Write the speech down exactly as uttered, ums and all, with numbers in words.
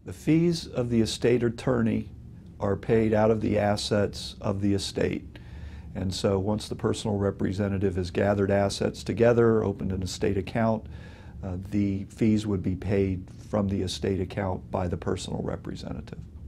The fees of the estate attorney are paid out of the assets of the estate. And so once the personal representative has gathered assets together, opened an estate account, uh, the fees would be paid from the estate account by the personal representative.